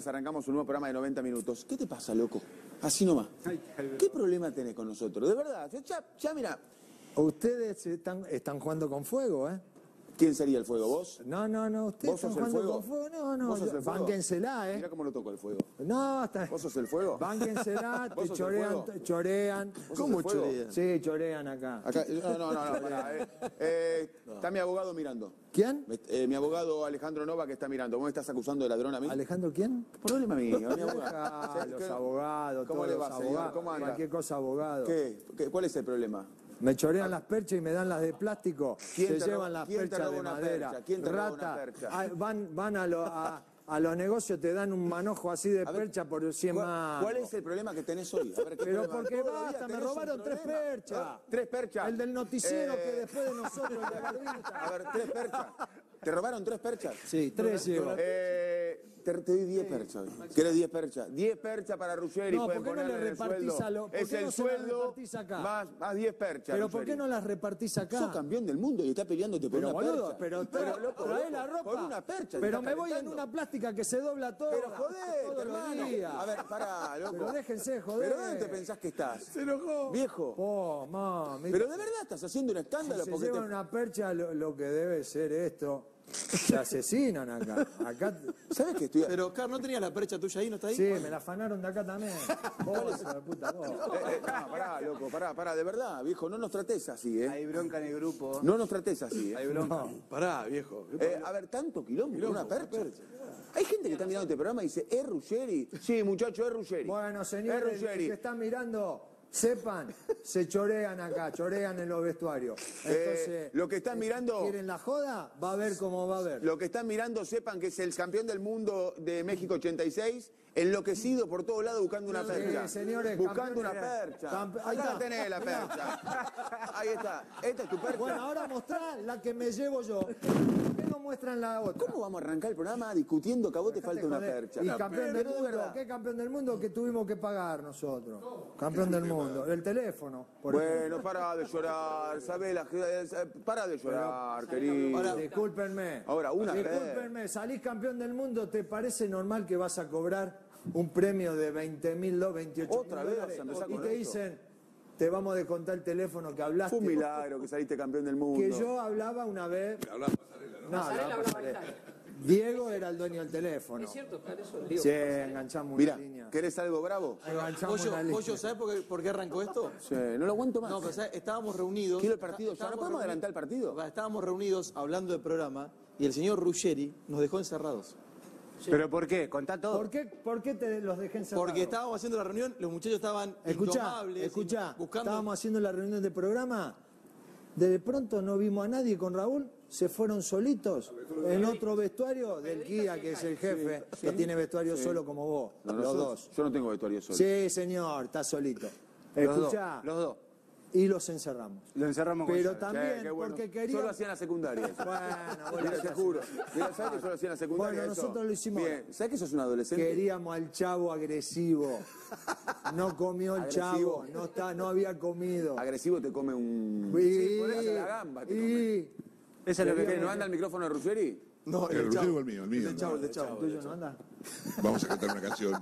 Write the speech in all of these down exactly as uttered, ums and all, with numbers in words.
Arrancamos un nuevo programa de noventa minutos. ¿Qué te pasa, loco? Así nomás. ¿Qué problema tenés con nosotros? De verdad, ya, ya mira. Ustedes están, están jugando con fuego, ¿eh? ¿Quién sería el fuego? ¿Vos? No, no, no, ustedes ¿Vos sos están el jugando fuego? con fuego. No, no, ¿Vos sos el fuego? bánquensela, ¿eh? Mira cómo lo toco el fuego. No, está... ¿Vos sos el fuego? Bánquensela, ¿Vos te sos el chorean, fuego? te chorean. ¿Vos sos ¿Cómo el fuego? chorean? Sí, chorean acá. Acá, no, no, no, no, pará, eh. Eh, está mi abogado mirando. ¿Quién? Eh, mi abogado Alejandro Nova que está mirando. ¿Vos me estás acusando de ladrón a mí? ¿Alejandro quién? Problema mío, mi Ah, abogado. los ¿Qué- abogados, ¿Cómo todos le los va, señor? abogados. ¿Cómo anda? Cualquier cosa abogado. ¿Qué? ¿Qué? ¿Cuál es el problema? Me chorean las perchas y me dan las de plástico. ¿Quién Se te llevan roba- las quién te perchas roba de una madera. percha? ¿Quién te roba una Rata. percha? Ah, van van a, lo- a, a los negocios, te dan un manojo así de A ver, percha por cien ¿Cuál, más. cuál es el problema que tenés hoy? A ver, ¿qué Pero problema? porque Todos los basta, días me tenés un robaron tres problema. perchas. Ah, ¿Tres perchas? El del noticiero Eh, que después de nosotros, el de Gardita. A ver, tres perchas. ¿Te robaron tres perchas? Sí, tres llevo. Eh, te, te doy diez perchas. ¿Querés diez perchas? diez perchas para Ruggeri. No, pueden ¿por qué no ponerle le en el repartís sueldo. a lo- por Es qué el no se las sueldo repartís acá? más, más diez perchas. Pero ¿por Ruggeri. qué no las repartís acá? Sos campeón del mundo y estás peleándote por Pero una boludo, percha. pero, pero, loco, trae loco, la ropa. Por una percha. te Pero estás me voy en calentando. una plástica que se dobla todo. Pero joder, todos los hermano. días. A ver, pará, loco. Pero déjense joder. ¿Pero dónde te pensás que estás? Se enojó. Viejo. Oh, mami. Pero de verdad estás haciendo un escándalo Si se porque llevan te... una percha, lo, lo que debe ser esto. Se asesinan acá. Acá. ¿Sabes que estoy...? Pero, Car, ¿no tenías la percha tuya ahí? ¿No está ahí? Sí, me la afanaron de acá también. Vos, hijo de puta, vos. Eh, eh, no, pará, loco, pará, pará, de verdad, viejo, no nos trates así, ¿eh? Hay bronca en el grupo. No nos trates así, ¿eh? Hay bronca. Pará, viejo. Eh, a ver, tanto quilombo, por una percha. Hay gente que está mirando este programa y dice, ¿es Ruggeri? Sí, muchacho, es Ruggeri. Bueno, Es señores Ruggeri. que están mirando, sepan, se chorean acá, chorean en los vestuarios. Entonces, Eh, lo que están mirando- ¿quieren la joda? Va a ver cómo va a ver. Lo que están mirando, sepan que es el campeón del mundo de México ochenta y seis, enloquecido por todos lados buscando una percha. señores, buscando campeones. una percha. Campe- ahí Acá está. tenés la percha. Ahí está. Esta es tu percha. Bueno, ahora mostrá la que me llevo yo. ¿Por qué no muestran la otra? ¿Cómo vamos a arrancar el programa discutiendo que a vos te falta una Joder. percha? Y campeón Pero del de mundo, verdad. ¿qué campeón del mundo que tuvimos que pagar nosotros? Campeón del mundo, el teléfono, por ejemplo. Bueno, para de llorar, ¿sabes? La, para de llorar, querido. Ahora, discúlpenme. Ahora, una vez. Discúlpenme, salís campeón del mundo, ¿te parece normal que vas a cobrar un premio de veinte mil, veintiocho mil Otra vez vas a dólares? empezar Y con te esto. dicen, te vamos a descontar el teléfono que hablaste. Fue un milagro que saliste campeón del mundo. Que yo hablaba una vez. Hablaba pasarela, ¿no? No, Pasarela hablaba hablaba pasarela. Italia. Diego era el dueño del teléfono. Es cierto, Oscar, eso digo. Sí, enganchamos Mira, una línea. ¿querés algo bravo? Enganchamos Pollo, una línea. Pollo, ¿sabes por qué, por qué arrancó esto? Sí, no lo aguanto más. No, pero ¿sabes? Estábamos reunidos. Quiero el partido ya. ¿No estábamos podemos reuni- adelantar el partido? Estábamos reunidos hablando del programa y el señor Ruggeri nos dejó encerrados. ¿Pero por qué? Contá todo. ¿Por qué, ¿Por qué te los dejé encerrados? Porque estábamos haciendo la reunión, los muchachos estaban Escuchá, indomables, escuchá, buscando... estábamos haciendo la reunión de programa, de pronto no vimos a nadie con Raúl, se fueron solitos en otro vestuario del Kia, que es el jefe, que tiene vestuario solo como vos, No, los yo, dos. Yo no tengo vestuario solo. Sí, señor, está solito. Los Escuchá, dos. Los dos. y los encerramos. Lo encerramos con Pero llave. también Che, qué bueno. porque Yo queríamos... lo hacía en la secundaria. eso. Bueno, vos lo Mira, te hacías. juro. Mira, ¿sabes que yo lo hacía en la secundaria? Bueno, eso? nosotros lo hicimos Bien, ahora. ¿sabes que sos un adolescente? Queríamos al chavo agresivo. No comió el ¿Agresivo? chavo, no, está, no había comido. Agresivo te come un... Y- Sí, por eso la gamba te come. y- Eso es lo que ¿Qué, queremos. ¿No anda el micrófono de Ruggeri? No, ¿El Ruggeri o el mío? El mío. El chavo, el no. chavo. ¿Tuyo no anda? Vamos a cantar una canción.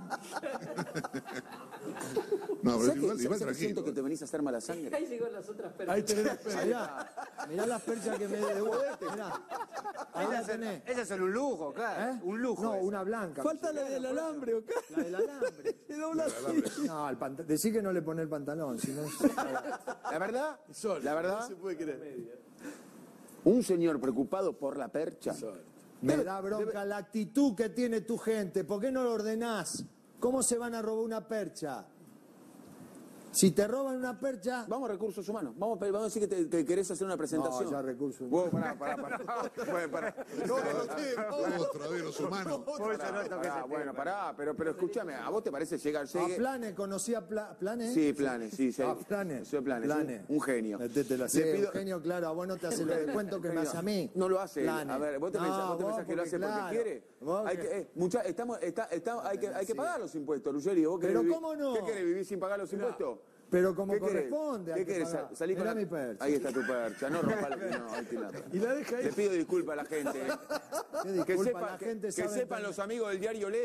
No, pero ¿Sabes igual, que, igual ¿sabes que siento tranquilo. que te venís a hacer mala sangre? Ahí llegó las otras personas. Ahí tenés las perchas. Mirá, mirá las perchas que me devuelve. Mirá. Ahora tenés. Esas son un lujo, claro. ¿Eh? Un lujo. No, esa. una blanca. Falta la del alambre, ¿ok? La del alambre. Se dobla así. No, el panta- decí que no le pone el pantalón, si no... La verdad, Sol, la No verdad, se puede creer. un señor preocupado por la percha. Me da bronca la actitud que tiene tu gente. ¿Por qué no lo ordenás? ¿Cómo se van a robar una percha? Si te roban una percha... Vamos a recursos humanos. Vamos a, pe- vamos a decir que, te, que querés hacer una presentación. No, ya recursos Vos, pará, pará, pará. Bueno, pará. Otra vez los humanos. Pará, pará, bueno, pará, pero, pero escúchame, ¿a vos te parece llegar, A llegue? Planes, ¿conocí a Pla- Planes? Sí, Planes, sí, sí. A Planes. Soy Planes, Planes. Un, un genio. Métetela, sí, Le pido- un genio, claro, a vos no te hace lo de cuento que me hace a mí. No lo hace él. Planes. A ver, vos te No, pensás, vos te vos pensás que lo hace porque, claro, quiere. vos Hay que- que, eh, mucha- estamos, está, está- hay que, hay que pagar los impuestos, Ruggeri. ¿Vos querés Pero vivir- ¿cómo no? ¿Qué querés, vivir sin pagar los impuestos? Pero como ¿Qué querés? corresponde, hay ¿Qué que querés? pagar. Salí con Mirá la- mi percha. Ahí está tu percha, no rompa la- no, ahí tiene la percha. Y la deja ahí. Le pido disculpas a la gente. ¿Qué Que, disculpa? sepa- La que- gente que sabe sepan entender. los amigos del diario Lee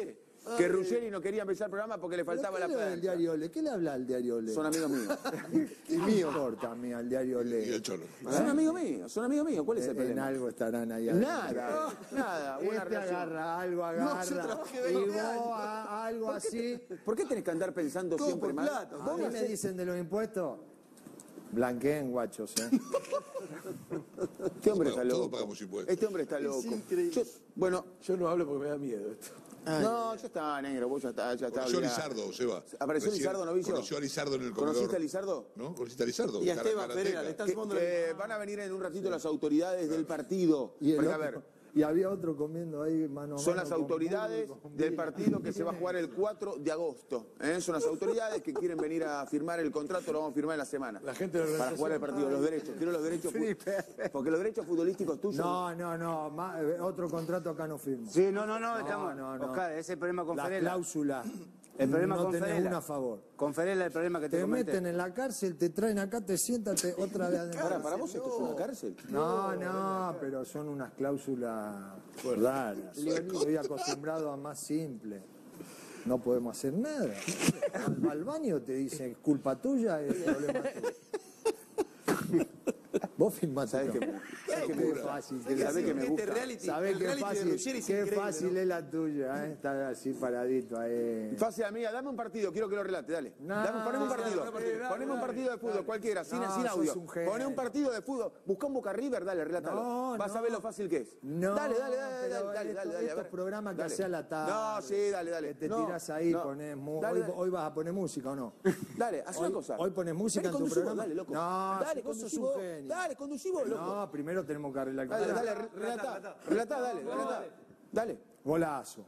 que Ruggeri no quería empezar el programa porque le faltaba la ¿Qué le habla al plata. diario Ole? ¿Qué le habla al diario Ole? Son amigos míos. ¿Qué me importa a mí al diario Y Ole? el cholo. Son amigos míos, son amigos míos. ¿Cuál es el En problema? algo estarán ahí adentro. Nada, nada. Buena Este relación. agarra algo, agarra. trabajé y veinte vos a- algo así. ¿Por qué tenés que andar pensando Todo siempre por mal? plata. A mí me dicen de los impuestos. Blanqueen, guachos, ¿eh? Este hombre Todos está loco. pagamos impuestos. Este hombre está loco. increíble. Yo- bueno, Yo no hablo porque me da miedo esto. no, ya está, negro. Vos ya está, ya está. Conoció a olvidado. Lizardo, Seba. ¿Apareció Recién Lizardo Novicio? Conoció a Lizardo en el ¿Conociste comedor. a Lizardo? ¿No? ¿Conociste a Lizardo? Y a Cara- Esteban karateca. Pereira, le están Que, sumando que van a venir en un ratito las autoridades del partido. Y, el Porque, a otro- ver, y había otro comiendo ahí mano a son mano las con autoridades burro, con del vino. partido que se va a jugar el cuatro de agosto. ¿eh? Son las autoridades que quieren venir a firmar el contrato, lo vamos a firmar en la semana. La gente de la Para jugar el partido, los derechos. Quiero los derechos. fu- Porque los derechos futbolísticos tuyos. No, no, no, ma- eh, otro contrato acá no firmo. Sí, no, no, no, estamos. no, no. Oscar, ese es el problema con La Ferela. cláusula. El problema no con tenés Ferela. una a favor. Con Ferela el problema que te, Te comenté. meten en la cárcel, te traen acá, te siéntate otra vez adentro. Para, para vos esto es una cárcel. No, no, pero son unas cláusulas raras. Estoy acostumbrado a más simple. No podemos hacer nada. Al, al baño te dicen, culpa tuya, es problema tuyo. Vos filmás. ¿Sabés esto. qué? ¿Sabés qué Qué me- fácil. ¿Sabés que- qué me Este gusta? reality, ¿Sabés el qué reality de fácil, Ruggeri es qué increíble, fácil ¿no? es la tuya, eh? Estar así paradito ahí. Fácil, amiga, dame un partido, quiero que lo relate, dale. No, Dame, poneme un partido. dale, dale, Poneme un partido de fútbol, cualquiera, sin, No, sin sos audio. un genio. Poné un partido de fútbol. Busca un Boca River, dale, relátalo. No, Vas a no. ver lo fácil que es. No, dale, dale, dale, pero dale, dale, esto- dale, dale, a estos ver. programas que Dale. hace a la tarde. No, sí, dale, dale. Que te No, tirás ahí, no. ponés mu- Dale, hoy, dale. hoy vas a poner música o no. Dale, haz una Hoy- cosa. hoy pones música Vení, en tu conducí vos, programa. Dale, loco. No, dale, vos sos conducí un vos. genio. Dale, conducí vos, loco. No, primero tenemos que arreglar. Dale, dale, re- relatá. Relatá, dale, relatá. Dale. Golazo.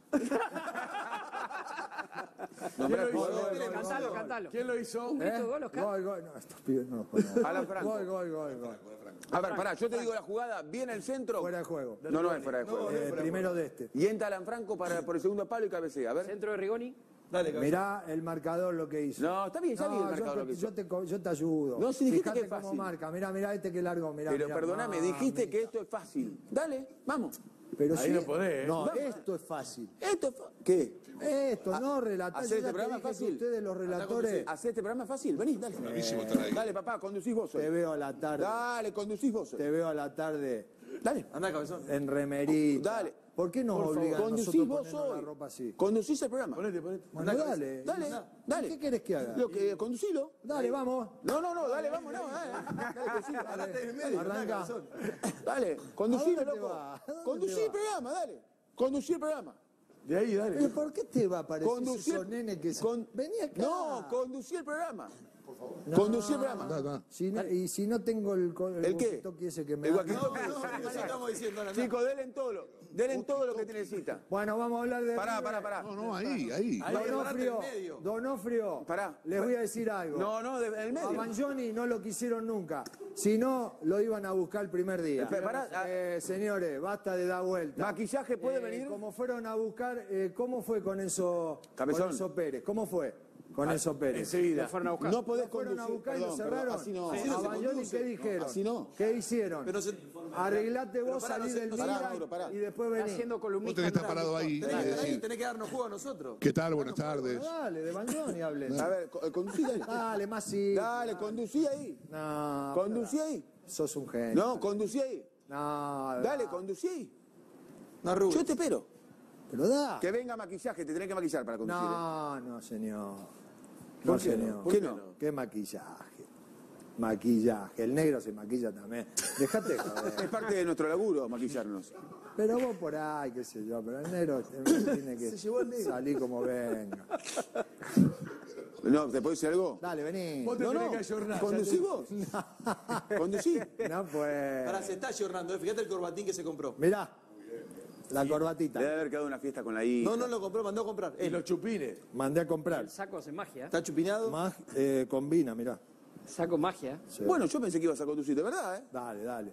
Nombrá al ¿Quién lo jugador. hizo? Cantalo, cantalo. ¿Quién lo hizo? Un grito ¿Eh? de gol, Oscar. Gol, gol. No, estos pibes no los conozco. Alan Franco. Gol, gol, gol, gol. A ver, pará, yo te digo la jugada, viene el centro. Fuera de juego. No, no es fuera de juego. Eh, primero de este. Y entra Alan Franco para, por el segundo palo y cabecea. A ver. Centro de Rigoni. Dale, cabeza. Mirá el marcador lo que hizo. No, está bien, está bien el yo marcador te- lo que hizo. yo, te, co- yo te ayudo. No, si dijiste Fíjate que es cómo fácil. marca. Mirá, mirá este que largo. Mirá, Pero mirá. perdóname, dijiste Mamita. que esto es fácil. Dale, vamos. Pero Ahí sí- no podés, ¿eh? No, Vamos. esto es fácil. Esto es fa- ¿Qué? Esto, no relatar. ¿hacer Yo este ya te programa dije que fácil? ustedes, los relatores, ¿Hacer este programa fácil? Vení, dale. Bravísimo estar ahí. Dale, papá, conducís vos hoy. te veo a la tarde. Dale, conducís vos hoy. Te veo a la tarde Dale. Andá, cabezón. en remerita. Dale. ¿Por qué nos obligan a Conducís nosotros vos ponernos la hoy. ropa así? Conducís el programa. Ponete, ponete. Bueno, dale. Dale, ¿Y dale. ¿Qué querés que haga? Lo que, conducilo. Dale, vamos. No, no, no, dale, vamos, no. Dale, dale, conducilo. Dale, arranca. Dale, conducilo, ¿A dónde loco. va? ¿A dónde Conducí te el programa, dale. Conducí el programa. De ahí, dale. ¿Pero por qué te va a parecer Conducí esos nenes que se... con- Vení acá. No, conducí el programa. No. Conducí el programa. Andá, andá. Si no- y si no tengo el, co- el, ¿El qué? walkie-talkie ese que me El da- walkie-talkie. No, eso estamos diciendo. Andá. Chicos, denle en todo lo, denle en todo lo que te necesita. Bueno, vamos a hablar de... Pará, River. pará, pará. No, no, ahí, ahí. Ahí, Donofrio, parate en medio. Donofrio, Pará. les voy a decir algo. No, no, de- en el A medio. Mangioni no lo quisieron nunca. Si no, lo iban a buscar el primer día. Espera, pará, ah. Eh, señores, basta de dar vuelta. ¿Maquillaje puede Eh, venir? Como fueron a buscar, eh, ¿cómo fue con Enzo, Cabezón. con Enzo Pérez? ¿Cómo fue con Enzo Pérez? Enseguida. Lo fueron a buscar. No podés Lo fueron a conducir. buscar y lo Perdón, cerraron. perdón, así no. A Así no se Mangioni, conduce. ¿qué dijeron? Así no. ¿Qué hicieron? Pero se- Arreglate vos, pará, salí no se- del no se- Milan Pará, Mauro, pará. y después Está vení. haciendo Vos columnista. tenés que estar parado ahí. Tenés y que estar ahí, decir, tenés que darnos jugo a nosotros. ¿qué tal? Buenas tardes. Dale, de Mangioni hablen. A ver, co- conducí, dale. Dale, más sí. Dale, conducí ahí. No, Conducí ahí. sos un genio. No, conducí ahí. No, Dale, conducí ahí. No arrugues. Yo te espero. pero da. Que venga maquillaje, te tenés que maquillar para conducir. ¿eh? No, no, señor. No, ¿Por qué señor. no? ¿Por qué no? ¿Qué maquillaje? Maquillaje. El negro se maquilla también. Dejate de Es joder. parte de nuestro laburo maquillarnos. Pero vos por ahí, qué sé yo. Pero el negro tiene que salir como venga. No, ¿te puedo decir algo? Dale, vení. Vos te No, tenés no. que ayornar. ¿Conducí vos? ¿Conducí? No pues. Ahora se está ayornando, eh. Fíjate el corbatín que se compró. Mirá. La corbatita. Debe haber quedado una fiesta con la hija. No, no lo compró, mandó a comprar. Y Él. los chupines. Mandé a comprar. El saco hace magia. Está chupinado. Más eh, combina, mirá. Saco magia. Sí. Bueno, yo pensé que ibas a conducir, de verdad, ¿eh? Dale, dale.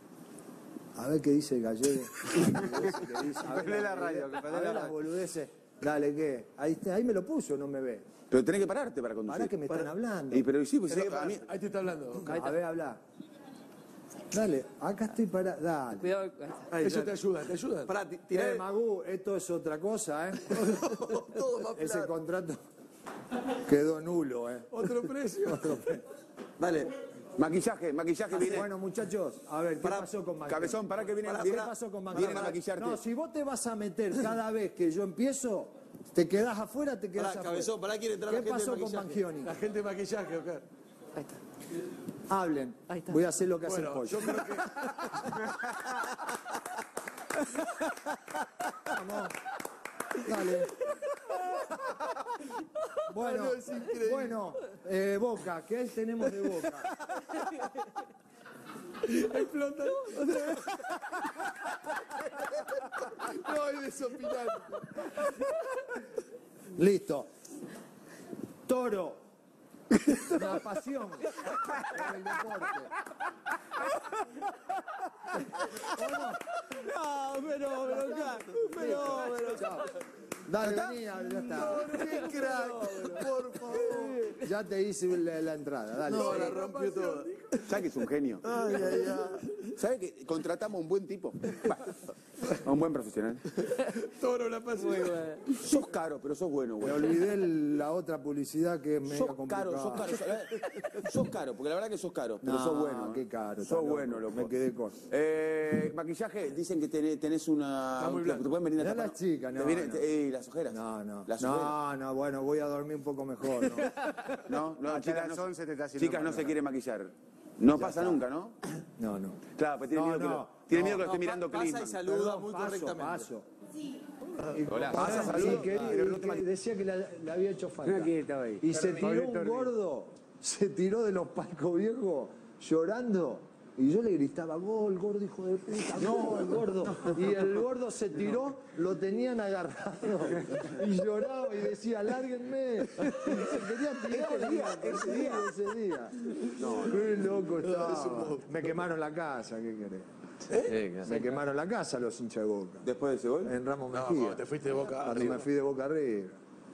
A ver qué dice el gallego. ¿Qué dice? A ver, Prende la radio, que a prende ver la las radio. boludeces. Dale, ¿qué? Ahí, ahí me lo puso, no me ve. Pero tenés que pararte para conducir. Pará que me están hablando. Y pero sí, pues sí, a mí... Ahí te está hablando. A ver, habla. Dale, acá estoy para... Dale. Cuidado. Eso te ayuda, te ayuda. Pará, ti- Eh, tirá. Magú, esto es otra cosa, ¿eh? Todo más Ese plano. contrato quedó nulo, ¿eh? Otro precio. Dale. Maquillaje, maquillaje viene. Bueno, muchachos, a ver, ¿qué Pará, pasó con Maquillaje? Cabezón, para que viene, Pará, ¿Qué viene, pasó con vienen Maquillaje? a maquillarte. No, si vos te vas a meter cada vez que yo empiezo, te quedás afuera, te quedás Pará, afuera. cabezón, pará, quiere entrar ¿Qué la gente de pasó con maquillaje. Mangioni? La gente de maquillaje, Oscar. Ahí está. Hablen. Ahí está. Voy a hacer lo que hace el Bueno, pollo. yo creo que... Vamos. Dale. Bueno, bueno eh, Boca, ¿qué tenemos de Boca? Explota. No, es desopilante. Listo. Toro. La pasión por el deporte. No, pero, pero, pero, pero. Chao. Dale, vení, ya está. Qué crack, por favor. Ya te hice la, la entrada, dale. No, la rompió toda. ¿Sabes que es un genio? Ay, ay, ay. ¿Sabes que contratamos a un buen tipo? Va, a un buen profesional. Toro la pasión. Muy bueno. Sos caro, pero sos bueno, Me güey. olvidé la otra publicidad que es medio Sos complicada. caro, sos caro. sos- Sos caro, porque la verdad que sos caro, pero No, sos bueno. qué ¿eh? caro. está Sos loco. bueno, loco. Me quedé con. Eh, maquillaje, dicen que tenés, tenés una... Está muy te- blanco. te pueden venir a Mirá tapar. las chicas, Te no, viene- no. te- eh, las ojeras. No, no. Las ojeras. No, no, bueno, voy a dormir un poco mejor, ¿no? No, no, Hasta chicas, las no, once te está haciendo chicas no mal, se ¿no? quieren maquillar. No pasa está. nunca, ¿no? No, no. Claro, pues tiene No, miedo que no, lo, tiene no, miedo que lo No, esté mirando pa- pasa y Klinsmann. saluda Perdón, muy paso, correctamente. paso. Hola. Ah, Pasa, sí, saluda, quería- pero no te que decía que la- le había hecho falta. Aquí estaba ahí. Y se tiró Pablito un Ruiz. gordo, se tiró de los palcos viejos llorando. Y yo le gritaba, gol, gordo, hijo de puta, gol, gordo. Y el gordo se tiró, lo tenían agarrado. Y lloraba y decía, lárguenme. Y se quería tirar ese día, ese día. Ese día. No, qué loco estaba. Me quemaron la casa, ¿qué querés? Me quemaron la casa los hinchas de Boca. Después de ese gol. En Ramos No, Mejía. cuando te fuiste de Boca Cuando arriba. me fui de Boca arriba.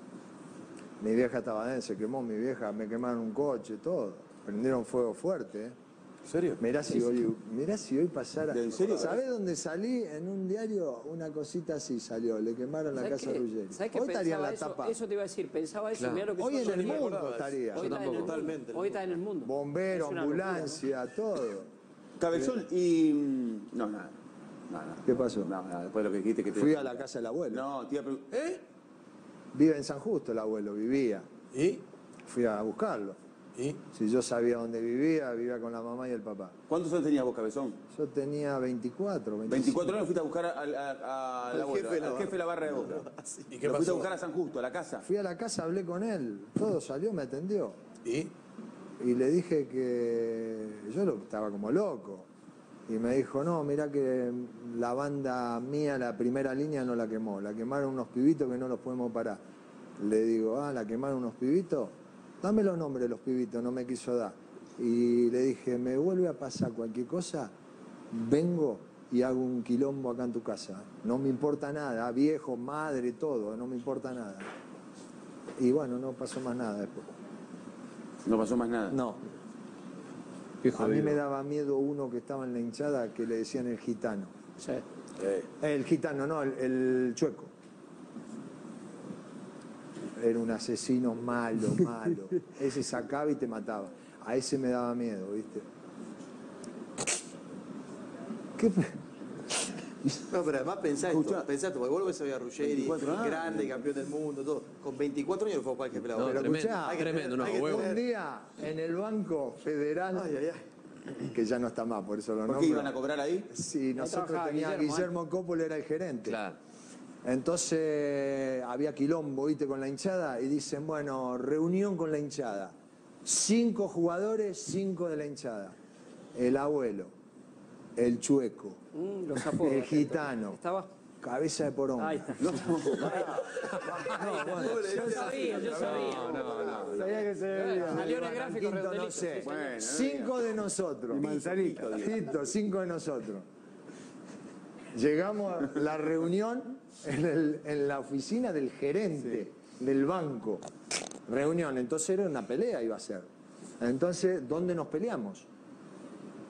Mi vieja estaba dentro, se quemó mi vieja, me quemaron un coche, todo. Prendieron fuego fuerte, ¿eh? ¿En serio? Mirá si hoy, mirá si hoy pasara. ¿En serio? ¿Sabés dónde salí? En un diario, una cosita así salió. Le quemaron la ¿Sabés casa a qué? Ruggeri. ¿Sabés qué Hoy estaría en pensaba la eso? tapa. Eso te iba a decir, pensaba eso, Claro. mirá lo que Hoy en pasó el en mundo mundo. estaría. Hoy está en el mundo. Totalmente. Hoy está en el mundo. Bombero, Es una locura, ¿no? ambulancia, todo. Cabezón y... mm, No, nada. No, nada. ¿Qué pasó? No, nada, después de lo que dijiste que te... Fui a la casa del abuelo. No, tía, pero... ¿Eh? Vive en San Justo el abuelo, vivía. ¿Y? Fui a buscarlo. ¿Y? Si yo sabía dónde vivía, vivía con la mamá y el papá. ¿Cuántos años tenías vos, Cabezón? Yo tenía veinticuatro, veinticinco. veinticuatro años fuiste a buscar al, a- a- al Al abuelo, jefe de la al barra. jefe de la barra de Boca. ¿Y qué Lo fuiste a pasó? buscar a San Justo, a la casa. Fui a la casa, hablé con él, todo salió, me atendió. ¿Y? Y le dije que yo lo, estaba como loco. Y me dijo, no, mirá que la banda mía, la primera línea no la quemó, la quemaron unos pibitos que no los podemos parar. Le digo, ah, la quemaron unos pibitos, dame los nombres de los pibitos, no me quiso dar. Y le dije, me vuelve a pasar cualquier cosa, vengo y hago un quilombo acá en tu casa. No me importa nada, viejo, madre, todo, no me importa nada. Y bueno, no pasó más nada después. No pasó más nada. No. A mí me daba miedo uno que estaba en la hinchada que le decían el gitano. Sí. Eh, El gitano, no, el, el chueco. Era un asesino malo, malo. Ese sacaba y te mataba. A ese me daba miedo, ¿viste? ¿Qué? No, pero además pensá esto, Escuchá. pensá esto, porque vos lo ves hoy a Ruggeri, veinticuatro años. grande, campeón del mundo, todo. Con veinticuatro años fue cualquier pelado. No, Pero tremendo, escuchá, hay que tremendo, no, hay que huevo. Un día en el Banco Federal, Ay, ay, ay. que ya no está más, por eso lo ¿Por qué nombro. iban a cobrar ahí? Sí, nosotros trabajaba teníamos, Guillermo, Guillermo, Coppola era el gerente. Claro. Entonces había quilombo, ¿viste? Con la hinchada y dicen, bueno, reunión con la hinchada. Cinco jugadores, cinco de la hinchada. El abuelo, el chueco, Mm, los apodos. el gitano, Estaba. cabeza de poronga. Ahí está. No, Yo sabía, yo sabía. sabía que se veía. Salió en el gráfico Quinto, redondelito, no sé. sí, señor. Bueno, Cinco de nosotros. Y manzanita. Tito, cinco de nosotros. Llegamos a la reunión en, el- en la oficina del gerente del banco. Reunión, entonces era una pelea, iba a ser. Entonces, ¿dónde nos peleamos?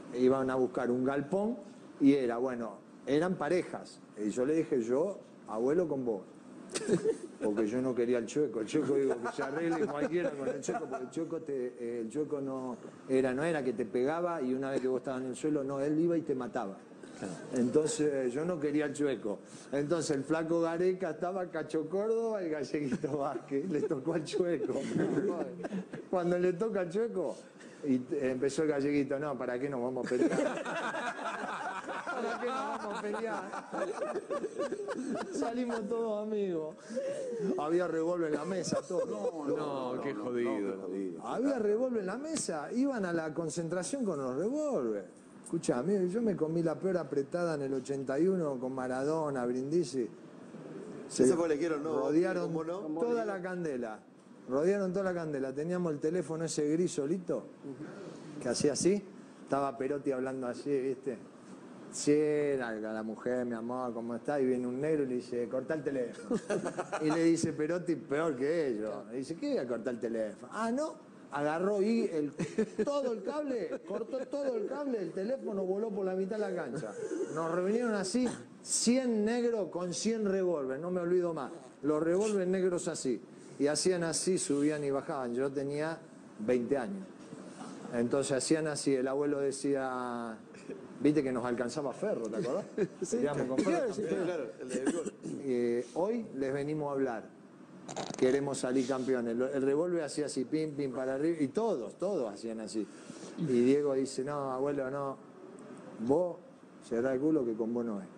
iban a buscar un galpón y era, bueno, eran parejas. Y yo le dije, yo, abuelo con vos. Porque yo no quería el chueco. El chueco, digo, que se arregle cualquiera con el chueco, porque el chueco, te, eh, el chueco no, era, no era que te pegaba y una vez que vos estabas en el suelo, no, él iba y te mataba. Entonces yo no quería el chueco. Entonces el flaco Gareca estaba Cacho Córdoba y Galleguito Vázquez. Le tocó al chueco. Cuando le toca al chueco, y empezó el Galleguito, no, ¿para qué nos vamos a pelear? ¿Para qué nos vamos a pelear? Salimos todos amigos. Había revólver en la mesa, todo. No, no, qué jodido. Había revólver en la mesa. Iban a la concentración con los revólver. Escuchá, yo me comí la peor apretada en el ochenta y uno con Maradona, Brindisi. Se Eso fue le quiero, no. rodearon ¿Cómo no? toda la candela. Rodearon toda la candela. Teníamos el teléfono ese gris solito, que hacía así. Estaba Perotti hablando así, ¿viste? Sí, la, la mujer, mi amor, ¿cómo está? Y viene un negro y le dice, cortá el teléfono. Y le dice Perotti, peor que ellos. Le dice, ¿qué voy a cortar el teléfono? Ah, no. Agarró y el, todo el cable, cortó todo el cable, el teléfono voló por la mitad de la cancha. Nos reunieron así, cien negros con cien revólveres, no me olvido más. Los revólveres negros así. Y hacían así, subían y bajaban. Yo tenía veinte años. Entonces hacían así, el abuelo decía, viste que nos alcanzaba Ferro, ¿te acordás? Sí, con Ferro, Sí, claro, el del gol. eh, hoy les venimos a hablar. Queremos salir campeones. El revólver hacía así, pim, pim, para arriba. Y todos, todos hacían así. Y Diego dice, no, abuelo, no. Vos cerrá el culo que con vos no es.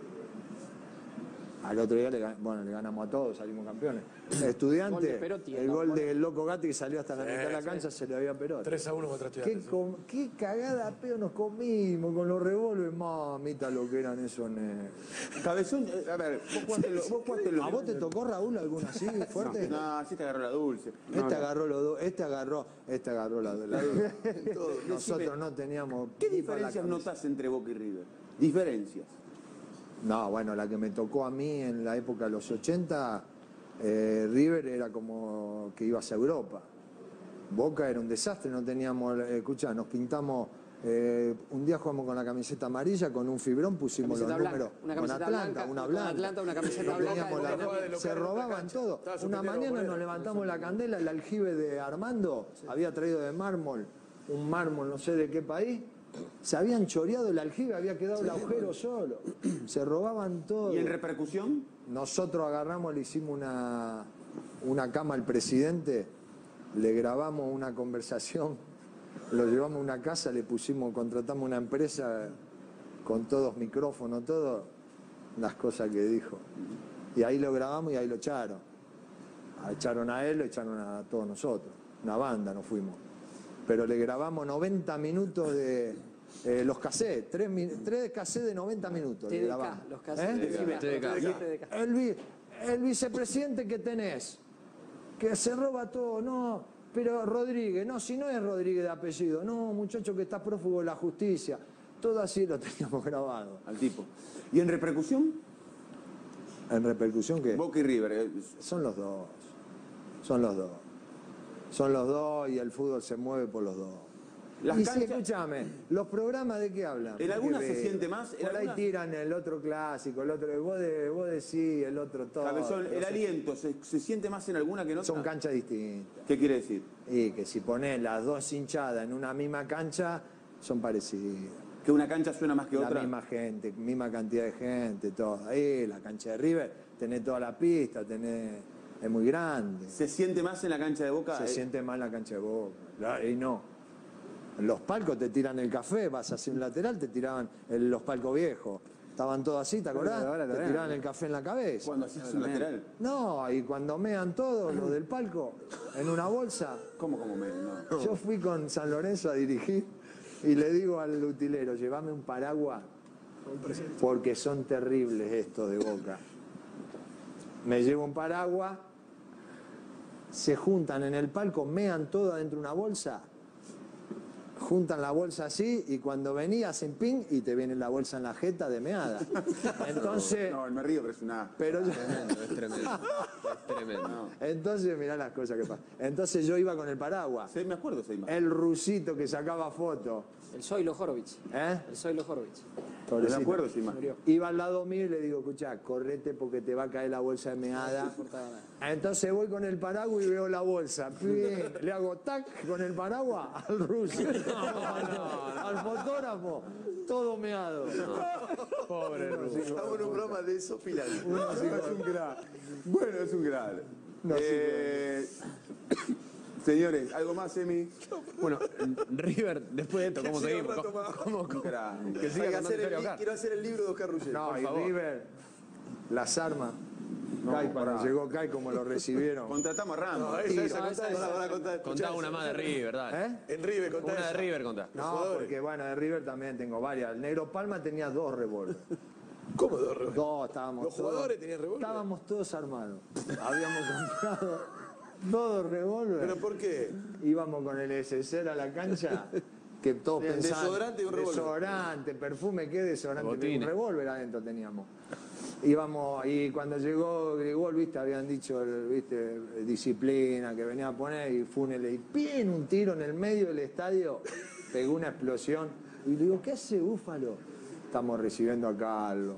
Al otro día, le, bueno, le ganamos a todos, salimos campeones. Estudiante, Gol de Perotti, el ¿no? gol del Loco Gatti que salió hasta la mitad de la cancha, se le había Perotti. tres a uno contra ¿Qué, Estudiantes. com- qué cagada peo nos comimos con los revólveres, mamita, lo que eran esos. Ne... Cabezón, eh, a ver, vos jugaste lo- vos jugaste lo- ¿A vos te tocó, Raúl, alguna así fuerte? No, así te agarró la dulce. Este agarró los dos, este agarró, este agarró la, la Nosotros no teníamos. ¿Qué ni para la diferencias camisa. notás entre Boca y River? Diferencias. No, bueno, la que me tocó a mí en la época de los ochenta, eh, River era como que ibas a Europa. Boca era un desastre, no teníamos, eh, escuchá, nos pintamos, eh, un día jugamos con la camiseta amarilla, con un fibrón pusimos Camiseta los blanca, números. una con camiseta Atlanta, blanca, una con blanca. Atlanta, una camiseta No blanca teníamos de la- Boca. de se local, robaban cancha. todo. Estaba Una suspendido mañana Bombonera. nos levantamos la candela, el aljibe de Armando había traído de mármol, un mármol no sé de qué país. Se habían choreado el aljibe, había quedado el agujero solo. Se robaban todo. ¿Y en repercusión? Nosotros agarramos, le hicimos una, una cama al presidente, le grabamos una conversación, lo llevamos a una casa, le pusimos, contratamos una empresa con todos micrófonos, todo, las cosas que dijo. Y ahí lo grabamos y ahí lo echaron. Echaron a él, lo echaron a todos nosotros. Una banda nos fuimos. Pero le grabamos noventa minutos de eh, los cassettes, tres, mi- tres cassettes de noventa minutos. le T D K, grabamos. los cassettes. ¿Eh? T D K. T D K. El, vi- el vicepresidente que tenés, que se roba todo, no, pero Rodríguez, no, si no es Rodríguez de apellido, no, muchacho que está prófugo de la justicia. Todo así lo teníamos grabado. Al tipo. ¿Y en repercusión? En repercusión que Boca y River. eh, son los dos, son los dos. Son los dos y el fútbol se mueve por los dos. Las y sí, canchas- escúchame, ¿los programas de qué hablan? ¿En alguna Porque se siente más? ¿En Por ahí alguna? tiran el otro clásico, el otro, vos, de, vos decís, el otro todo. Cabezón, pero el se- aliento, ¿se, se siente más en alguna que en otra? Son canchas distintas. ¿Qué quiere decir? Y que si pones las dos hinchadas en una misma cancha, son parecidas. ¿Que una cancha suena más que La otra? misma gente, misma cantidad de gente, todo. Ahí, la cancha de River, tenés toda la pista, tenés, es muy grande. ¿Se siente más en la cancha de Boca? Se Eh, siente mal la cancha de Boca. La- Y no. En los palcos te tiran el café, vas hacia un lateral, te tiraban el- los palcos viejos. Estaban todos así, ¿te acordás? Pero ahora Te también. tiraban el café en la cabeza. Cuando hacías un lateral. No, y cuando mean todos los del palco en una bolsa. ¿Cómo, cómo me? No. Yo fui con San Lorenzo a dirigir y le digo al utilero, llévame un paraguas porque son terribles estos de Boca. Me llevo un paraguas, se juntan en el palco, mean todo adentro de una bolsa, juntan la bolsa así y cuando venía hacen ping y te viene la bolsa en la jeta de meada. Entonces, No, me río, pero es una... pero yo- Tremendo, es tremendo. Es tremendo. entonces mirá las cosas que pasan. Entonces yo iba con el paraguas. Sí, me acuerdo esa imagen. El rusito que sacaba fotos. El Zoilo Horowitz. ¿Eh? El Zoilo Horowitz. Me acuerdo esa imagen. Iba al lado mío y le digo, escuchá, correte porque te va a caer la bolsa de meada. Entonces voy con el paraguas y veo la bolsa. Bien, le hago tac con el paraguas al ruso. Al fotógrafo, todo meado. Pobre Ruso. Estamos en un programa de eso, Pilar. Es un crack. Bueno, es un crack. Eh, señores, ¿algo más, Emi? Bueno, River, después de esto, ¿cómo siga un seguimos? rato ¿Cómo, más. cómo- cómo- Crack. que siga Hay que contando hacer el historia li- Oscar. quiero hacer el libro de Oscar Ruggeri. No, por y favor. River, las armas. No, Kai, cuando pará. llegó Kai, como lo recibieron. Contratamos a Ramos. No, esa, esa, contá, esa, van a contar. Contá una más de River, dale. ¿Eh? En River, contá Una de esa. River, contá. No, porque bueno, de River también tengo varias. El Negro Palma tenía dos revólveres. ¿Cómo dos revólveres? Dos, estábamos ¿Los todos- jugadores tenían revólver? Estábamos todos armados. Habíamos comprado dos revólveres. ¿Pero por qué? Íbamos con el neceser a la cancha, que todos Bien, pensaban... desodorante y un revólver. Desodorante, perfume, ¿qué desodorante? Botines. Un revólver adentro teníamos. Íbamos, y cuando llegó Grigol, viste, habían dicho, el- viste, disciplina, que venía a poner, y Funele, y bien un tiro en el medio del estadio, pegó una explosión, y le digo, ¿qué hace Búfalo? Estamos recibiendo a Carlos.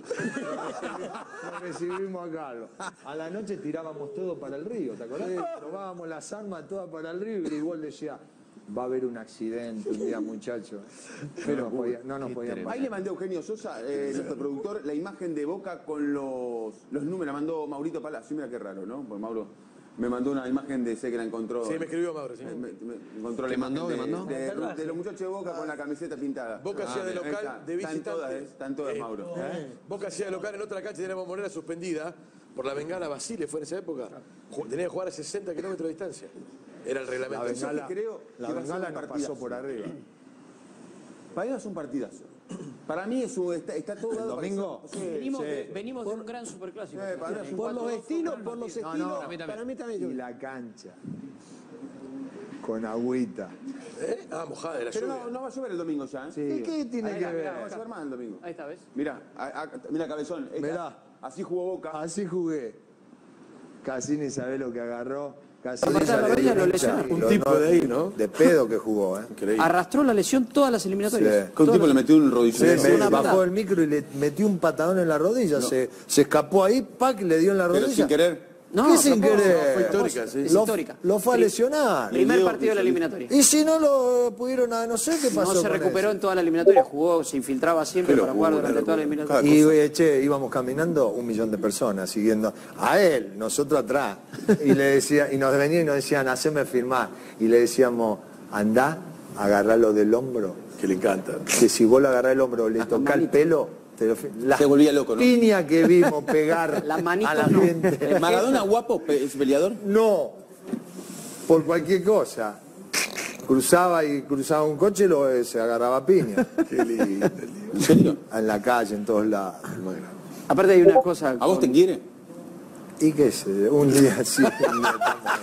Nos recibimos a Carlos. A la noche tirábamos todo para el río, ¿te acordás? Probábamos las armas todas para el río y Grigol decía, va a haber un accidente un día, muchachos. Pero no, podía- no nos podíamos. Ahí le mandé a Eugenio Sosa, eh, nuestro productor, la imagen de Boca con los, los números. La mandó Maurito Palacio. Mira qué raro, ¿no? Pues Mauro me mandó una imagen de, sé que la encontró. Sí, me escribió Mauro, sí. Me- me- me encontró la ¿Qué imagen mandó? de, ¿Qué mandó? de- de los muchachos de Boca con la camiseta pintada. Boca hacía de ahí local, está. de Están visitante. todas, eh, están todas, Eh, Mauro. Boca hacía de local en otra cancha, tenía Bombonera suspendida por la bengala Basile, fue en esa época. Ju- Tenía que jugar a sesenta kilómetros de distancia. Era el reglamento. La Yo bengala, que creo la que va a ser bengala un nos partidazo. pasó por arriba. Para mí es un partidazo. Para mí es un, está, está todo ¿El dado para domingo? ser- sí, Venimos, sí. de, venimos de un gran superclásico. Eh, para mí es un Por los cuatro dos, estilos, un por los partido. estilos, no, para para mí mí también. Y la cancha. Con agüita. ¿Eh? Ah, mojada de la Pero lluvia. no, no va a llover el domingo ya, ¿eh? ¿Qué, qué tiene Ahí que está, ver? mirá, No va a llover más el domingo. Ahí está, ¿ves? Mirá, a- a- mira Cabezón. esta- Mirá. Así jugó Boca. Así jugué. Casi ni sabe lo que agarró. Casi Aparte de la rodilla lo lesionó. Un tipo de ahí, ¿no? De pedo que jugó, ¿eh? Increíble. Arrastró la lesión todas las eliminatorias. Que un tipo le metió un rodillo. Se Sí, me una bajó patada. del micro y le metió un patadón en la rodilla. Se, se escapó ahí, pac, le dio en la Pero rodilla. sin querer. No, ¿Qué sin propósito. querer? Fue histórica, sí. Es Lo, histórica. lo fue a Pri- lesionar. Primer partido de la eliminatoria. Y si no lo pudieron, a- no sé qué pasó. No se con recuperó eso. en toda la eliminatoria, jugó, se infiltraba siempre Pero para jugar jugó, durante claro, toda la jugó. eliminatoria. Y eh, che, íbamos caminando un millón de personas siguiendo a él, nosotros atrás. Y le decía, y nos venían y nos decían, haceme firmar. Y le decíamos, andá, agarralo del hombro. Que le encanta. Que si vos le agarrás el hombro, le tocás el pelo, te lo fi- la Se volvía loco, ¿no? piña que vimos pegar Las manitos a la no. gente. Maradona guapo, pe- es peleador. No, por cualquier cosa. Cruzaba y cruzaba un coche y lo, eh, se agarraba a piña. Qué lindo. ¿En serio? En la calle, en todos lados. Aparte hay una cosa... ¿A vos con- te quiere? Y qué sé, un día sí, un día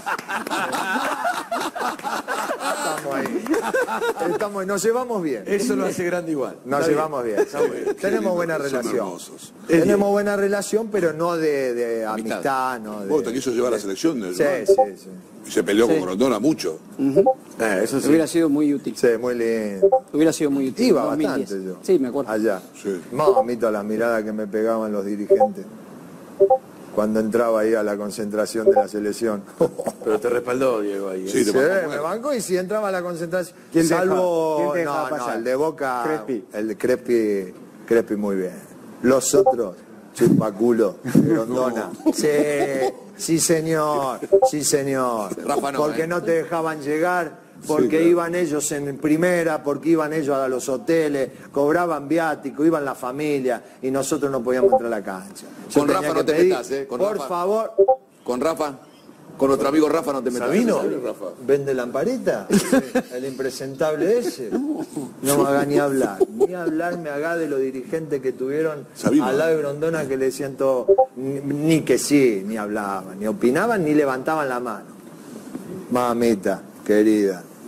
estamos ahí. Estamos ahí. Estamos ahí. Nos llevamos bien. Eso lo hace grande igual. Nos Está llevamos bien. Tenemos buena Son relación. hermosos. Tenemos buena relación, pero no de, de amistad, no de... Vos te quiso llevar a la selección de Sí, Uruguay. sí, sí. Y se peleó con Grondona mucho. Eh, eso sí. Hubiera sido muy útil. Sí, muy lindo. Hubiera sido muy útil. Iba dos mil diez. bastante yo. Sí, me acuerdo. Allá. Sí. Mamita, las miradas que me pegaban los dirigentes cuando entraba ahí a la concentración de la selección. Pero te respaldó Diego ahí. ¿eh? Sí, Sí, te bancó me muerto. bancó y si entraba a la concentración. ¿Quién te salvo. dejaba- quién te dejaba no, no, pasar? el de Boca. Crespi. El de Crespi, Crespi muy bien. Los otros, chupaculo, Grondona. Sí, sí señor, sí señor. Rafa no, porque ¿eh? no te dejaban llegar. Porque Sí, claro. iban ellos en primera, porque iban ellos a los hoteles, cobraban viático, iban la familia y nosotros no podíamos entrar a la cancha. Yo Con tenía Rafa que no te pedir, metas, ¿eh? Con por Rafa. favor, Con Rafa, con nuestro amigo Rafa no te metas. ¿Sabino? Rafa. ¿Vende lamparita? El impresentable ese. No me haga ni hablar. Ni hablar me haga de los dirigentes que tuvieron Sabino. al lado de Grondona que le decían todo, ni, ni que sí, ni hablaban, ni opinaban, ni levantaban la mano. Mamita, querida.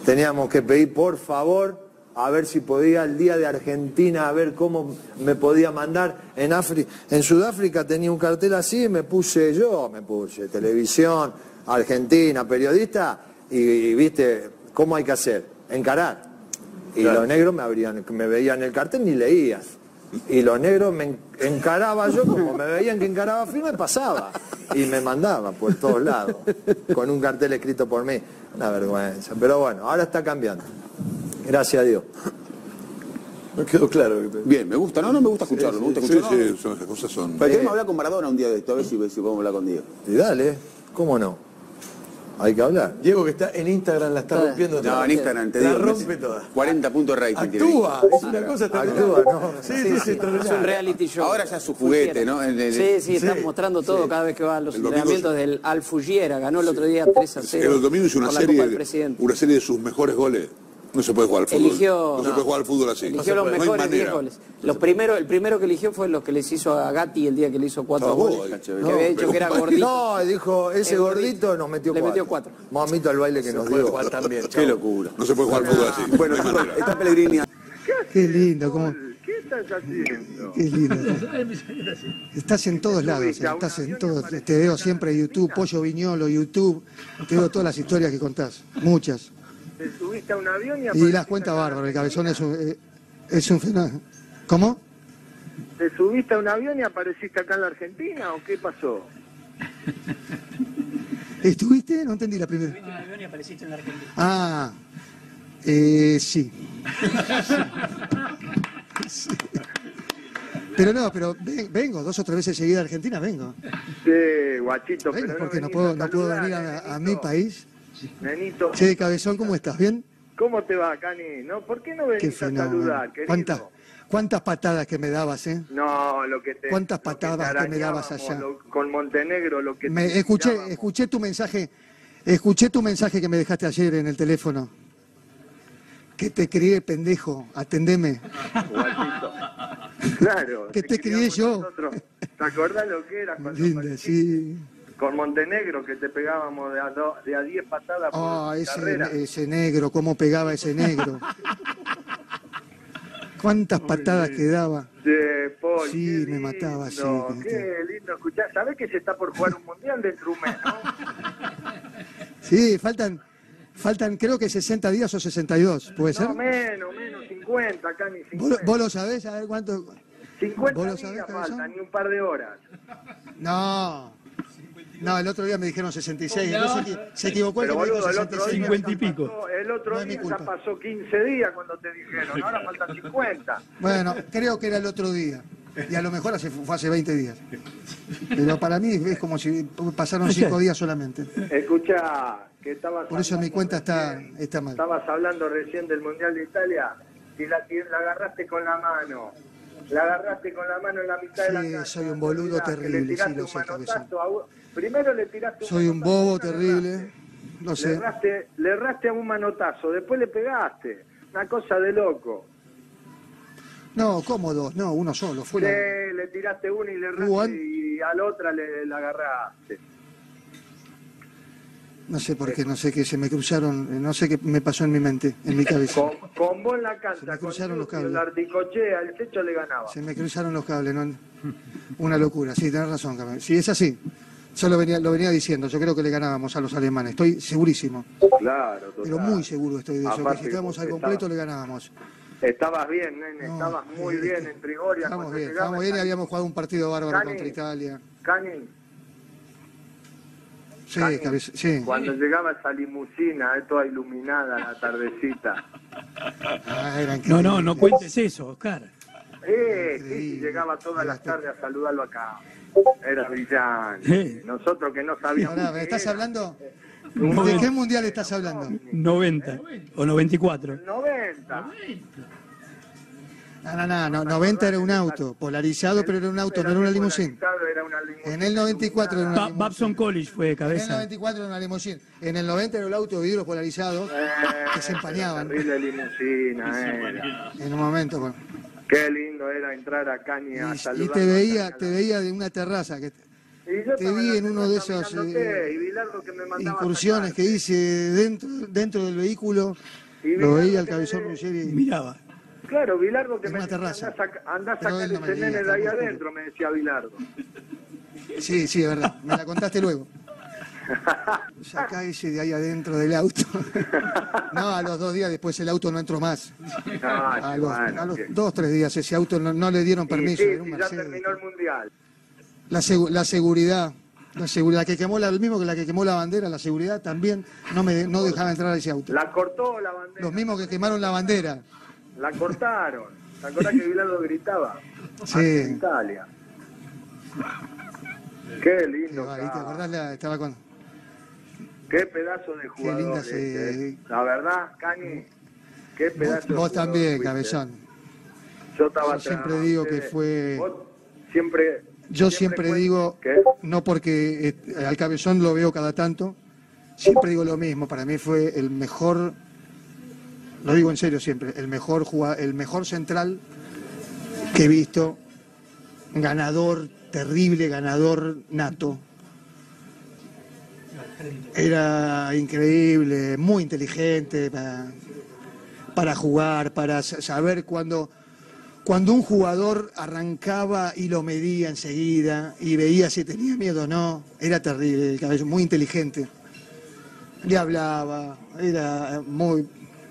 teníamos que pedir por favor a ver si podía el día de Argentina, a ver cómo me podía mandar. En Afri- en Sudáfrica tenía un cartel así, me puse yo, me puse televisión, Argentina, periodista, y, y viste cómo hay que hacer, encarar. Y claro, los negros me, abrían, me veían el cartel ni leías. Y los negros me encaraba yo, como me veían que encaraba firme, pasaba. Y me mandaba por todos lados, con un cartel escrito por mí. Una vergüenza. Pero bueno, ahora está cambiando. Gracias a Dios. No quedó claro. Bien, me gusta, no, no me gusta escucharlo, me gusta Sí, escucharlo. sí, son, esas cosas son... Pero queremos hablar con Maradona un día de esto, a ver si, si podemos hablar con Diego. Y dale, ¿cómo no? Hay que hablar. Diego, que está en Instagram, la está Está- rompiendo No, toda. en Instagram te La digo. rompe toda. cuarenta puntos de rating. tiene. Actúa, es una cosa extraordinaria. Actúa, ¿no? Sí, sí, sí, Es un extraordinario. reality show. Ahora ya es su juguete, ¿no? El- el- Sí, sí, están Sí, mostrando todo cada vez que va a los El domingo entrenamientos del Alfugiera. Ganó el otro día tres a cero. El domingo hizo una por la serie, Copa del de, Presidente. una serie de sus mejores goles. No se puede jugar al fútbol. Eligió- no se puede jugar al fútbol así. Eligió no los se puede. mejores No hay diez manera. goles. Los primeros, el primero que eligió fue los que les hizo a Gatti el día que le hizo cuatro Estaba goles. vos ahí. Que No, había dicho pero- que era gordito. No, dijo, ese Es gordito. gordito nos metió Le cuatro. metió cuatro. Mamito al baile que nos Puede dio. jugar también, Qué chao. locura. No se puede jugar al fútbol así. Bueno, no hay chicos, manera. está Pellegrini. Qué lindo, cómo, ¿Qué estás haciendo? qué lindo. Estás en todos lados, eh, estás en todos. Te veo siempre en YouTube, Pollo Viñolo, YouTube. Te veo todas las historias que contás, muchas. Te subiste a un avión y Y apareciste las cuenta acá. bárbaro, el cabezón es un, eh, es un fenómeno. ¿Cómo? ¿Te subiste a un avión y apareciste acá en la Argentina o qué pasó? ¿Estuviste? No entendí la primera. En un avión y apareciste en la Argentina. Ah, eh, sí. Sí. Pero no, pero ven- vengo, dos o tres veces seguida a Argentina, vengo. Sí, guachito, Vengo pero porque no venís puedo, a no puedo saludar, venir eh, a, a nenito. mi país. Nenito, Che, cabezón, ¿cómo estás? ¿Bien? ¿cómo te va, Cani? ¿No? ¿Por qué no Qué venís a fenómeno. saludar, querido? ¿Cuántas, cuántas patadas que me dabas, eh? No, lo que te... ¿Cuántas lo que te patadas que me dabas arañábamos, allá? lo- con Montenegro, lo que Me, te escuché, tirábamos. escuché tu mensaje, escuché tu mensaje que me dejaste ayer en el teléfono. Que te crié, pendejo, atendeme. Guachito. Claro. Que te crié criamos yo. nosotros. ¿Te acordás lo que era cuando Linda, apareciste? sí. Con Montenegro, que te pegábamos de a, do- de a diez patadas por Ah, ese, carrera. ese negro, cómo pegaba ese negro. Cuántas patadas que daba. Sí, Paul, Sí, qué me mataba, lindo, sí, que- Qué lindo escuchar. ¿Sabés que se está por jugar un mundial dentro de un mes, no? Sí, faltan, faltan creo que sesenta días o sesenta y dos, ¿puede ser? No, menos, menos, cincuenta, Cani, ¿Vos, cincuenta. lo- vos lo sabés? A ver cuánto. cincuenta vos lo días sabés, cabezón? faltan, ni un par de horas. No. No, el otro día me dijeron sesenta y seis. No, se, equi- se equivocó el Pero que me dijo boludo, el otro sesenta y seis. día cincuenta y ya pico. pasó- el otro No es mi día ya culpa. pasó quince días cuando te dijeron, ahora faltan cincuenta. Bueno, creo que era el otro día. Y a lo mejor hace, fue hace veinte días. Pero para mí es como si pasaron cinco días solamente. Escucha, que estabas Por eso mi hablando cuenta está, recién- está mal. Estabas hablando recién del Mundial de Italia y la, y la agarraste con la mano. La agarraste con la mano en la mitad de la Sí, cancha. soy un te boludo olvidaste, terrible, le tiraste sí, lo un sé, manotazo cabezón. a un- Primero le tiraste un Soy un manotazo, bobo le terrible. erraste. No Le sé. erraste, le erraste a un manotazo, después le pegaste. Una cosa de loco. No, ¿cómo dos? No, uno solo. Fue la- Le, le tiraste uno y le erraste Hubo an- y a la otra le la agarraste. No sé por qué, no sé qué se me cruzaron, no sé qué me pasó en mi mente, en mi cabeza. Con, con vos en la Se cancha, me con cruzaron los Lucio, cables. la articochea, el techo le ganaba. Se me cruzaron los cables, ¿no? Una locura, sí, tenés razón, Carmen. Sí, es así. Yo lo venía, lo venía diciendo, yo creo que le ganábamos a los alemanes, estoy segurísimo. Claro, total. Pero muy seguro estoy de eso, que Aparte, si estábamos al estaba- completo le ganábamos. Estabas bien, nene, No, estabas muy eh, bien en Trigoria. Estábamos cuando bien, llegabas estábamos bien y a- habíamos jugado un partido bárbaro Cani. contra Italia. Cani, Sí, Cani, cabeza- sí. cuando llegaba esa limusina, eh, toda iluminada la tardecita. Ah, era No, increíble. no, no cuentes eso, Oscar. Eh, sí, Increíble. sí, llegaba todas las Era tardes a saludarlo acá. Era brillante. Eh. Nosotros que no sabíamos. Pará, ¿me qué estás era. hablando? ¿De Noventa. qué mundial estás hablando? noventa o noventa y cuatro. noventa. No, no, no, no, noventa era un auto, polarizado, pero era un auto, no era una limusín. Polarizado, era una limusina En el noventa y cuatro era una Ba- limusín. Babson College fue En el cabeza. noventa y cuatro era una limusín. En el noventa era un auto de vidrios polarizados Eh, que se empañaban. Terrible limusina, era. En un momento, bueno. Qué lindo era entrar a Cani a Y, saludar. y te veía, te veía de una terraza. Que, Y yo te estaba vi la en uno de cena esos caminándote, eh, y Bilardo que me mandaba a incursiones sacar. que hice dentro, dentro del vehículo. Y Lo Bilardo veía el que cabezón me- Ruggeri. Miraba. Claro, Bilardo que En me una decía, terraza. andá a saca- andá a Pero sacar él no me ese veía, nene de estaba ahí muy oscuro. adentro, me decía Bilardo. Sí, sí, es verdad. Me la contaste luego. Sacá ese de ahí adentro del auto. No, a los dos días después el auto no entró más. Ah, A sí, los, bueno, a los que- dos, tres días ese auto no, no le dieron Y permiso. sí, Era un sí, ya Mercedes. terminó el mundial. La, segu- la seguridad, la seguridad que quemó la, el mismo que la que quemó la bandera, la seguridad también no me no dejaba entrar a ese auto. La cortó la bandera. Los mismos que quemaron la bandera. La cortaron. ¿Te acordás que Bilardo gritaba? Sí. En Italia. Qué lindo. Ahí, ¿te cara. acordás? La- estaba con. Qué pedazo de Qué jugador. linda se- este, eh. La verdad, Cani, qué pedazo Vos, de vos jugador también, fuiste. cabezón. Yo estaba Yo atrás. siempre digo que Ustedes- fue. Vos siempre. Yo siempre cuen- digo, ¿Qué? no porque eh, al cabezón lo veo cada tanto, siempre digo lo mismo. Para mí fue el mejor, lo digo en serio siempre, el mejor jugado, el mejor central que he visto, ganador, terrible ganador nato. Era increíble, muy inteligente para, para jugar, para sa- saber cuando, cuando un jugador arrancaba y lo medía enseguida y veía si tenía miedo o no. Era terrible, el cabello, muy inteligente. Le hablaba, era muy...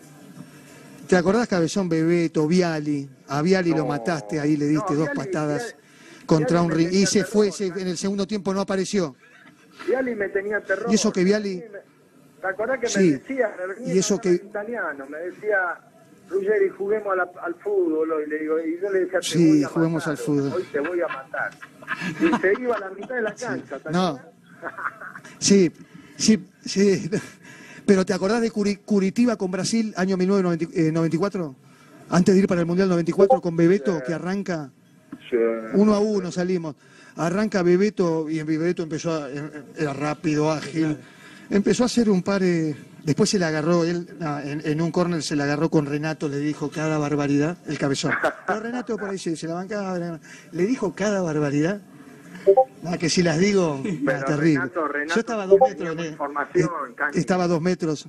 ¿Te acordás, cabezón, Bebeto, Viali? A Viali lo No. mataste, ahí le diste No, dos Viali- patadas Viali- contra Viali un me ring. Y tenía se terror, fue, se- ¿no? en el segundo tiempo no apareció. Viali me tenía terror. Y eso que Viali- ¿Te acordás que Sí. me decía? Me venía Y eso a hablar que- en italiano, me decía, Ruggeri, juguemos a la- al fútbol hoy. Le digo, y yo le decía, te Sí, voy a juguemos matar, al fútbol. Hoy te voy a matar. Y se iba a la mitad de la cancha. ¿te No. acordás? Sí, sí, sí. Pero ¿te acordás de Curi- Curitiba con Brasil, año mil novecientos noventa y cuatro? Antes de ir para el Mundial noventa y cuatro, con Bebeto, que arranca Sí. uno a uno, salimos. Arranca Bebeto y Bebeto empezó a, era rápido, ágil. Empezó a hacer un par de... Después se le agarró, él ah, en, en un córner se le agarró con Renato, le dijo cada barbaridad, el cabezón. Pero Renato por ahí se, se la bancaba, le dijo cada barbaridad. Ah, que si las digo, Pero ah, terrible. Renato- Renato Yo estaba a dos tenía metros, más eh, información, eh, Cani. estaba a dos metros.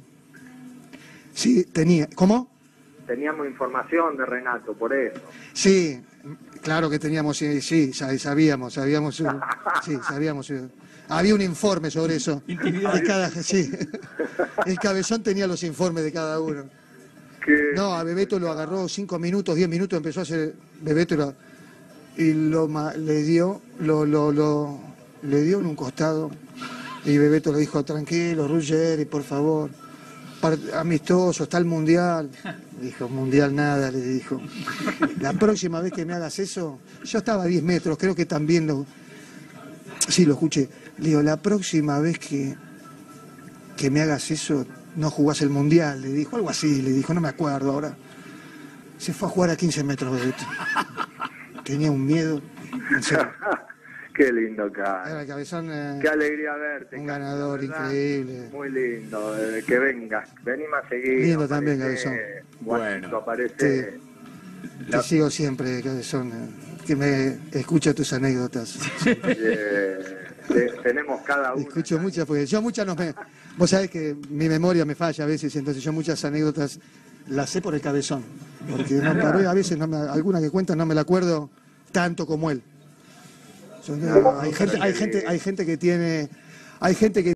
Sí, tenía. ¿Cómo? Teníamos información de Renato, por eso. Sí, claro que teníamos, sí, sí, sa- sabíamos, sabíamos, eh, sí, sabíamos. eh, Había un informe sobre eso. De cada, sí. El cabezón tenía los informes de cada uno. Que No, a Bebeto lo agarró cinco minutos, diez minutos, empezó a hacer Bebeto y lo, y lo ma- le dio, lo, lo, lo, le dio en un costado y Bebeto le dijo, tranquilo, Ruggeri, por favor, par- amistoso, está el mundial. Dijo, mundial nada, le dijo. La próxima vez que me hagas eso, yo estaba a diez metros, creo que también lo, sí, lo escuché. Le digo, la próxima vez que, que me hagas eso, no jugás el mundial, le dijo, algo así, le dijo, no me acuerdo ahora. Se fue a jugar a quince metros, Bebeto. Tenía un miedo, en serio. Qué lindo, cara. Era el cabezón, eh, Qué alegría verte. un Cani, ganador la verdad. increíble. Muy lindo, eh, que vengas. Venimos a seguir. Lindo también, aparece Cabezón. Juanito, Bueno. aparece. Te sigo siempre, cabezón, eh, que me escucho tus anécdotas. eh, te- tenemos cada uno. Escucho muchas, porque yo muchas no me... Vos sabés que mi memoria me falla a veces, entonces yo muchas anécdotas las sé por el cabezón. Porque no, a veces no me, alguna que cuenta no me la acuerdo tanto como él. Yo, no, hay, gente, hay, gente, hay gente que tiene... Hay gente que